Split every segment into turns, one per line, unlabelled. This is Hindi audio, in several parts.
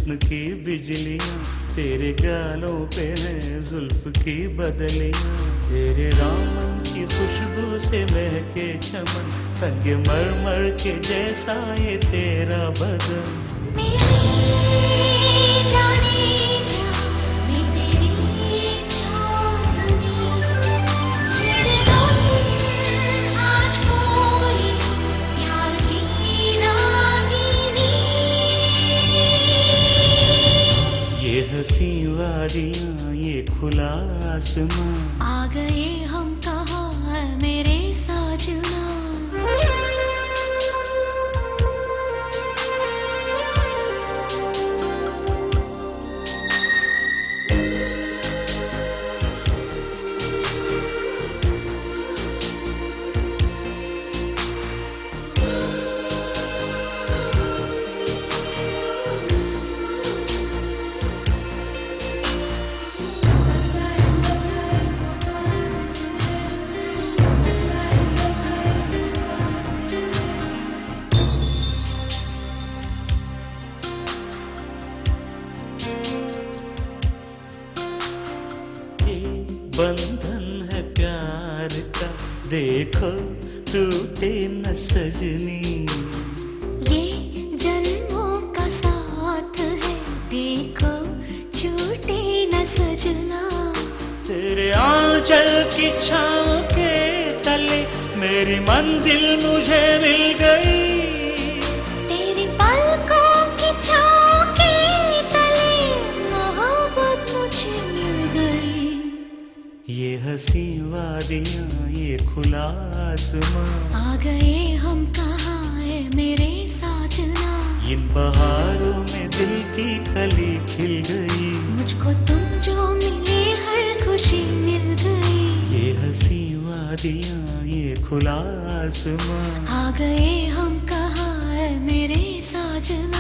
हुस्न की बिजलियां, तेरे गालों पे है जुल्फ की बदलियां। तेरे दामन की खुशबू से महके चमन, संग मरमर के जैसा ये तेरा बदन। हंसी वादियाँ ये खुला आसमां,
आ गए हम कहाँ है मेरे साजना।
बंधन है प्यार का, देखो टूटे न सजनी।
ये जन्मों का साथ है, देखो छूटे न सजना।
तेरे आंचल की छाँव के तले मेरी मंजिल मुझे मिल गई।
तेरी पलकों की छाँव के तले मोहब्बत मुझे मिल गई।
ये हंसी वादियाँ ये खुला आसमां,
आ गए हम कहाँ है मेरे साजना।
इन बहारों में दिल की कली खिल गई।
मुझको तुम जो मिले हर खुशी मिल गई।
ये हंसी वादियाँ ये खुला आसमां,
आ गए हम कहाँ है मेरे साजना।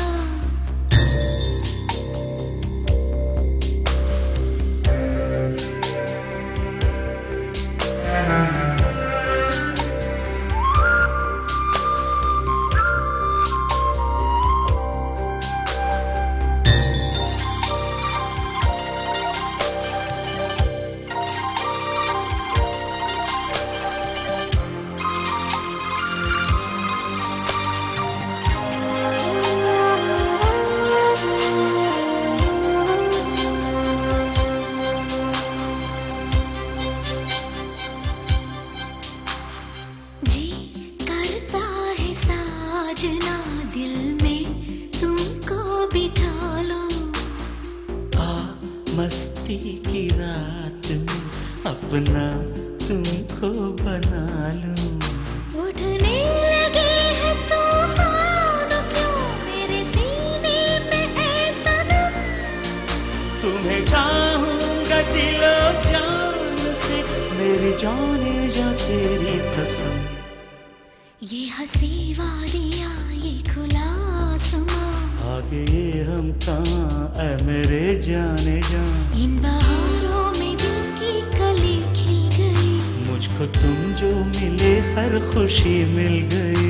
मस्ती की रात में अपना तुमको बना लूं।
उठने लगे हैं तूफान क्यों मेरे सीने में ऐसा दम।
तुम्हें चाहूंगा दिलो जान से, मेरी जाने जा तेरी कसम।
ये हंसी वादियाँ ये खुला आसमां,
आगे हम कहाँ ऐ मेरे जाने जा।
इन बहारों में दिल की कली खिल गई।
मुझको तुम जो मिले हर खुशी मिल गई।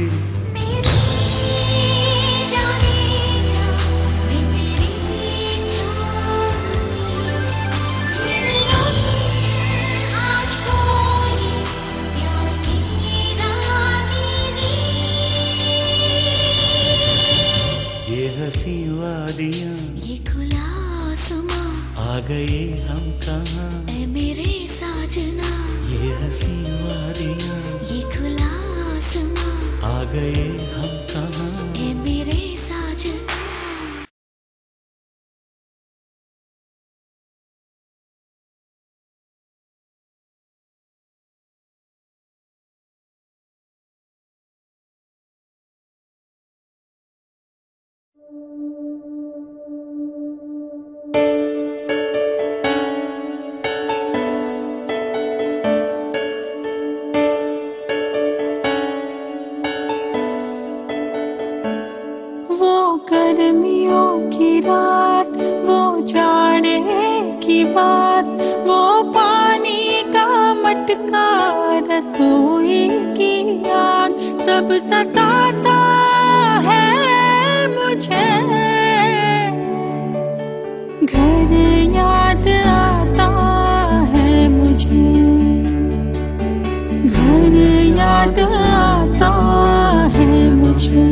हंसी वादियाँ
ये खुला आसमां,
आ गए हम कहाँ
ऐ मेरे साजना।
ये हंसी वादियाँ
ये खुला आसमां,
आ गए हम कहाँ
ऐ मेरे साजना।
गर्मियों की रात, वो जाड़े की बात, वो पानी का मटका, रसोई की आग, सब सताता है मुझे। याद आता है मुझे।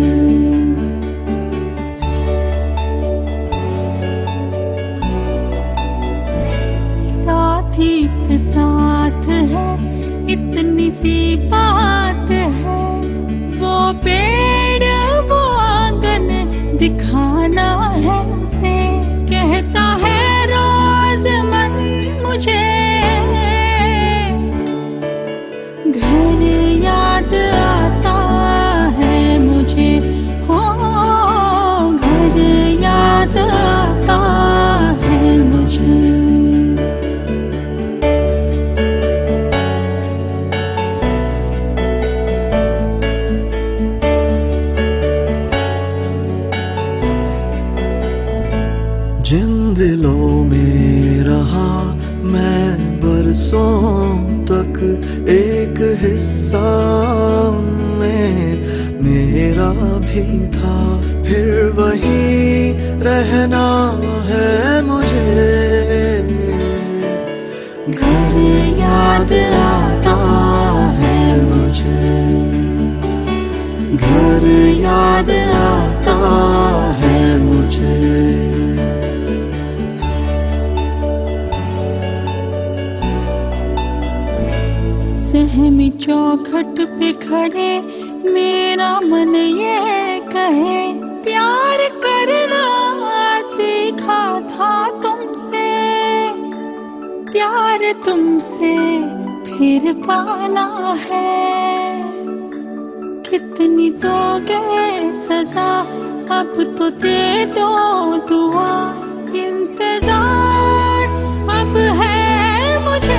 साथी के साथ है इतनी सी बात है, वो पेड़ वो आंगन दिखाना है उसे, कहता है रोज मन मुझे, घर याद आता है मुझे, हो घर याद आता है मुझे।
जिन दिलों में रहा मैं बरसों तक, एक हिस्सा में मेरा भी था, फिर वही रहना है मुझे, घर याद आता है मुझे, घर याद आता है मुझे। सहमी चौखट पे खड़े मेरा मन ये कहे, प्यार करना सीखा था तुमसे, प्यार तुमसे फिर पाना है, कितनी दोगे सजा अब तो दे दो दुआ, इंतजार अब है मुझे,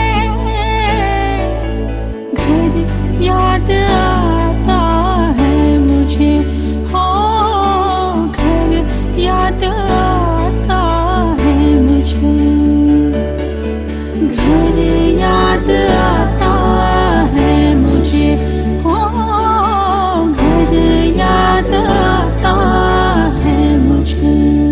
घर याद आता है मुझे, हो घर याद आता है मुझे, घर याद आता है मुझे, हो घर याद आता है मुझे।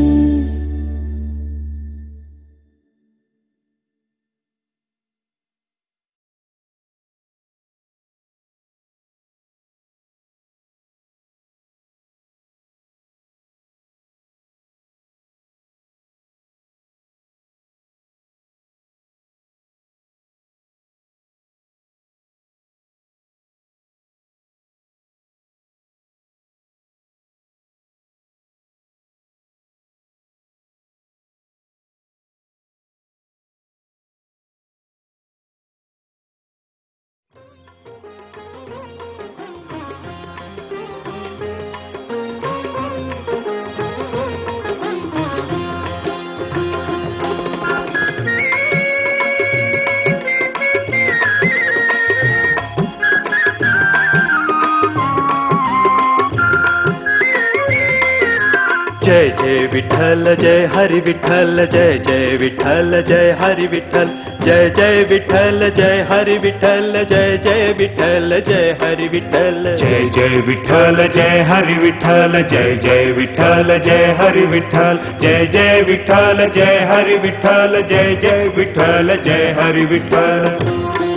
जय जय विठ्ठल जय हरि विठ्ठल, जय जय विठ्ठल जय हरि विठ्ठल, जय जय विठ्ठल जय हरि विठ्ठल, जय जय विठ्ठल जय हरि विठ्ठल, जय जय विठ्ठल जय हरि विठ्ठल, जय जय विठ्ठल जय हरि विठ्ठल, जय जय विठ्ठल जय हरि विठ्ठल, जय जय विठ्ठल जय हरि विठ्ठल।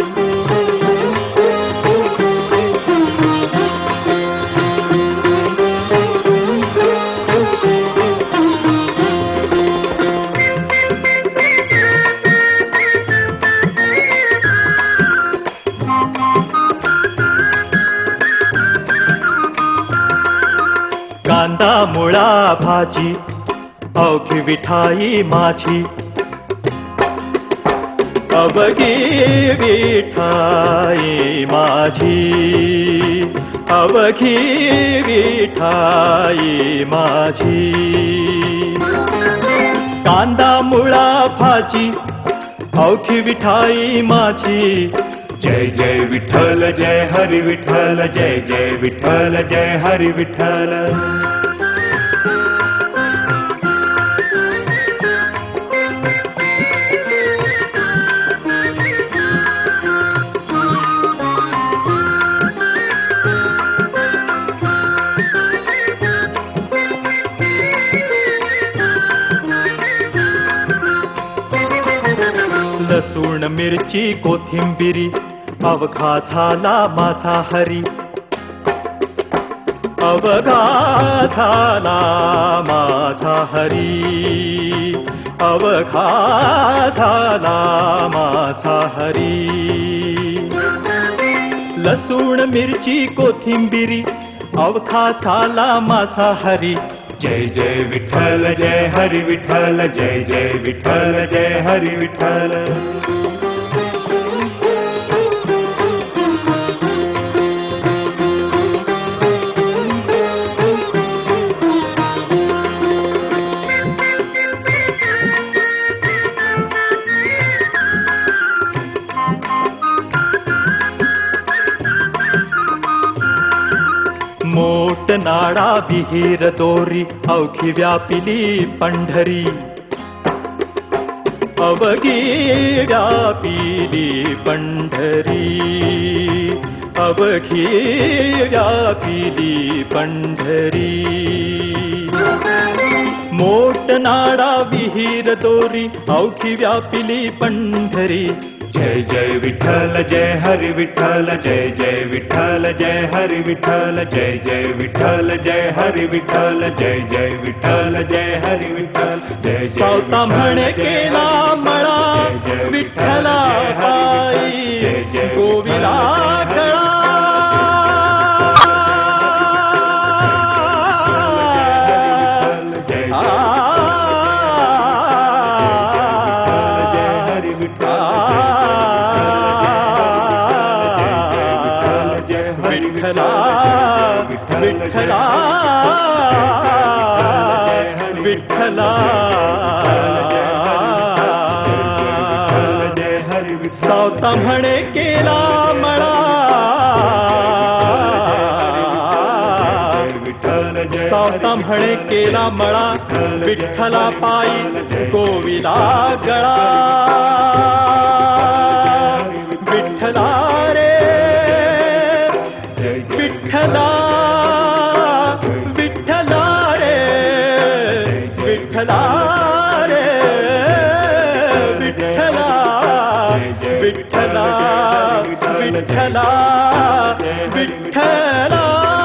कांदा मुळा भाजी अवघी विठाई माझी, अवघी विठाई माझी, अवघी विठाई माझी, कांदा मुळा भाजी अवघी विठाई माझी, जय जय विठ्ठल जय हरि विठ्ठल, जय जय विठ्ठल जय हरि विठ्ठल। लसूण मिरची कोथिंबिरी अवघाताला माझा हरी, अवघाताला माझा हरी, अवघाताला माझा हरी. लसूण मिरची कोथिंबिरी अवघाताला माझा हरी. जय जय विठ्ठल जय हरी विठ्ठल, जय जय विठ्ठल जय हरी विठ्ठल. मोठ नाडा विहीर दोरी अवघी व्यापिली पंढरी, अवघी व्यापिली पंढरी, अवघी व्यापिली पंढरी. मोठ नाडा विहीर दोरी अवघी व्यापिली पंढरी. जय जय विठ्ठल जय हरी विठ्ठल, जय जय विठ्ठल जय हरी विठ्ठल, जय जय विठ्ठल जय हरी विठ्ठल, जय जय विठ्ठल जय हरी विठ्ठल. जय सावता म्हणे केला मळा विठ्ठला पायी गोविला गळा. विठ्ठला विठ्ठला सावता म्हणे केला मळा, सावता म्हणे केला मळा विठ्ठला पायी गोविला गळा. विठ्ठला रे विठ्ठला, विठ्ठला रे विठ्ठला रे विठ्ठला, विठ्ठला विठ्ठला विठ्ठला.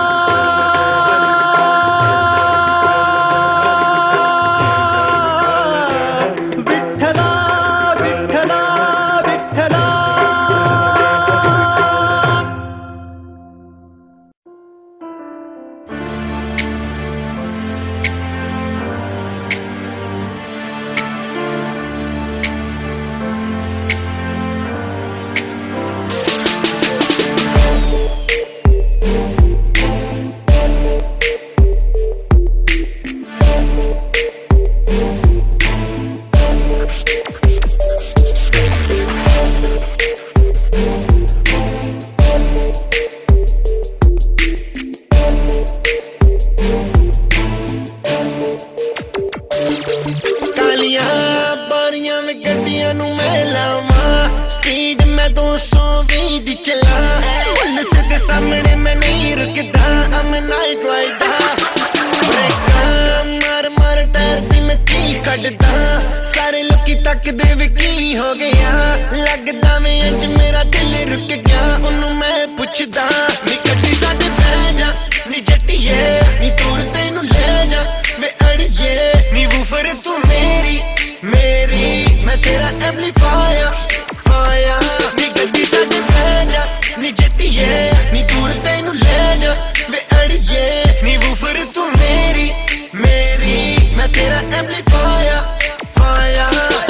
सारे लोकी तक दे वे की हो गया, लगदा मैं अज मेरा दिल रुक गया. उन्नू मैं पुछदा नी कटी साडे बह जा नी जट्टिए, नी दूर तेनू ले जा वे अड़िए. नी वूफर तू मेरी मेरी, मैं तेरा एम्पलीफायर फाया. नी कटी साडे बह जा नी जट्टिए, नी दूर तेनू ले जा वे अड़िए. नी वूफर तू मेरी मेरी, मैं तेरा एम्पलीफायर फाया.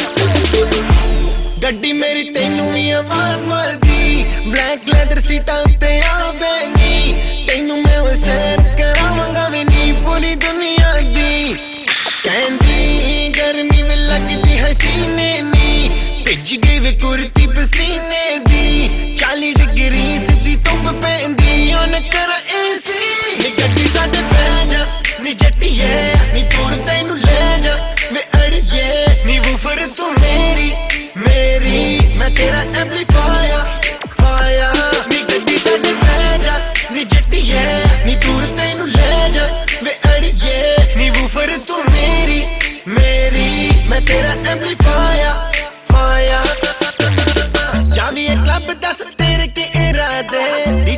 गड्डी मेरी तेनू भी आवाज मारदी, ब्लैक लेदर सीटा उत्ते आ बैगी. तेनू मैं सैर करावांगा वे नी पूरी दुनिया दी. कहंदी गर्मी में लगदी हसीने नी, भिज गई वे कुर्ती पसीने दी. 40 डिग्री सीधी धुप पैंदी उन करा एसी. नी गड्डी साडे बह जा नी जट्टिए, नी दूर तेनू ले जा वे अड़िए. नी वूफर तू मेरी मेरी, मैं तेरा एम्पलीफायर फाया. नी गड्डी साडे बह जा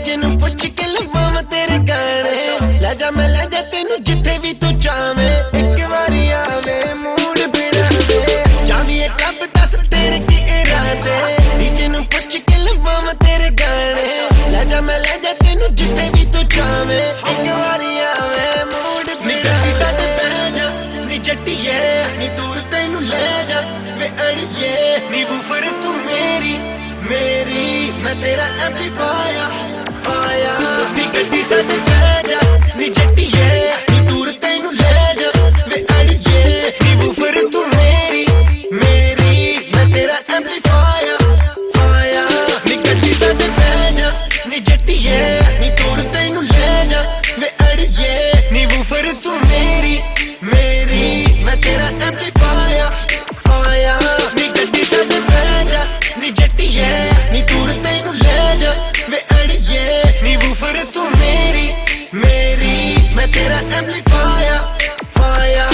ਜਿਹਨੂੰ ਪੁੱਛ ਕੇ ਲਵਾਂ ਮੈਂ ਤੇਰੇ ਗਾਣੇ ਲੈ ਜਾ ਮੈਂ ਲੈ ਜਾ ਤੈਨੂੰ ਜਿੱਥੇ ਵੀ ਤੂੰ ਚਾਵੇਂ ਇੱਕ ਵਾਰੀ ਆਵੇ ਮੂਡ ਬਣਾਵੇ ਜਾਵੀਏ ਕਲੱਬ ਦੱਸ ਤੇਰੇ ਕੀ ਇਰਾਦੇ ਜਿਹਨੂੰ ਪੁੱਛ ਕੇ ਲਵਾਂ ਮੈਂ ਤੇਰੇ ਗਾਣੇ ਲੈ ਜਾ ਮੈਂ ਲੈ ਜਾ ਤੈਨੂੰ ਜਿੱਥੇ ਵੀ ਤੂੰ ਚਾਵੇਂ ਇੱਕ ਵਾਰੀ ਆਵੇ ਮੂਡ ਬਣਾਵੇ ਸਾਡੇ ਬਹਿ ਜਾ ਨੀ ਜੱਟੀਏ ਨੀ ਦੂਰ ਤੈਨੂੰ ਲੈ ਜਾ ਵੇ ਅੜੀਏ ਨੀ ਬੂਫਰ ਤੂੰ ਮੇਰੀ मैं तेरा एम्पलीफायर पाया नी गड्डी साडे बह जा नी जट्टीए नी दूर तैनू ले जा वे अड़िए नी वूफर तू मेरी मैं तेरा एम्पलीफायर पाया नी गड्डी साडे बह जा नी जट्टीए नी दूर तैनू ले जा वे अड़िए नी वूफर तू मेरी मैं तेरा एम्पलीफायर पाया नी गड्डी साडे बह जा नी जट्टीए नी दूर तैनू ले जा वे अड़िए नी वूफर तू मेरी मैं तेरा एम्पलीफायर पाया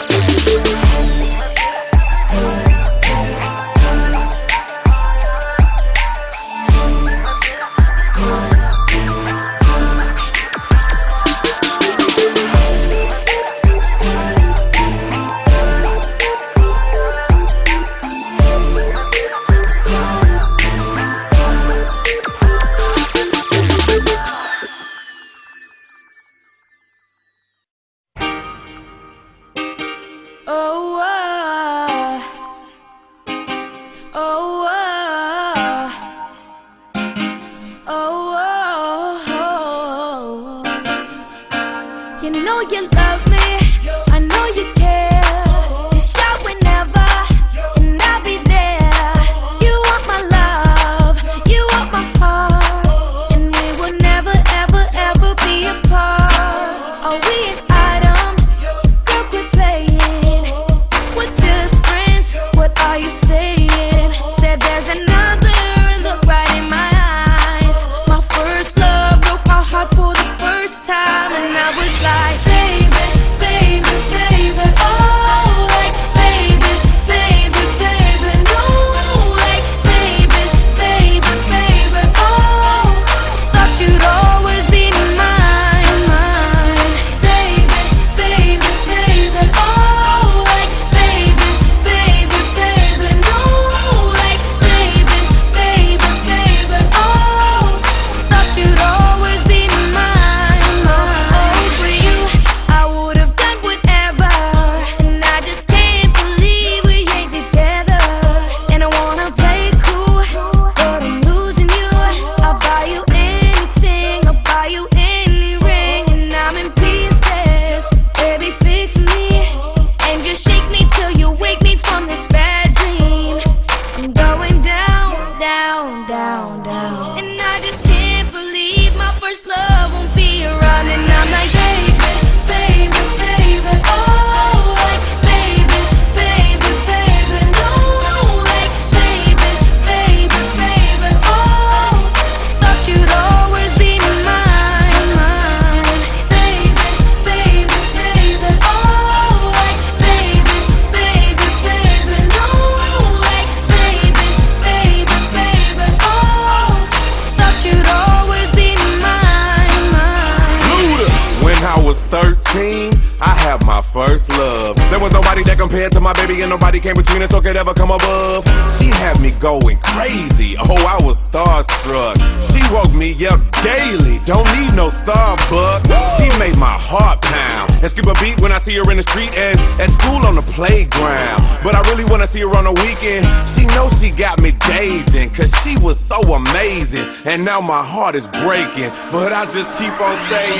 compared to my baby, and nobody came between us or could ever come above. She had me going crazy, oh, I was starstruck. She woke me up daily, don't need no Starbucks. She made my heart pound and skip a beat when I see her in the street and at school on the playground. But I really wanna see her on the weekend. She knows she got me dazing, cause she was so amazing. And now my heart is breaking, but I just keep on saying,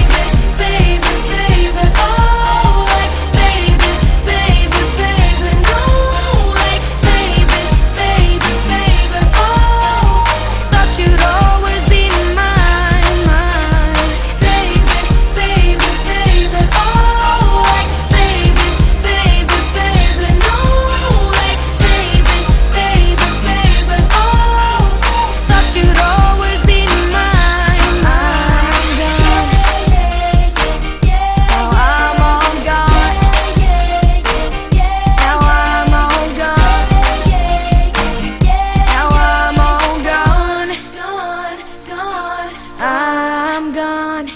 baby, baby, oh. gone.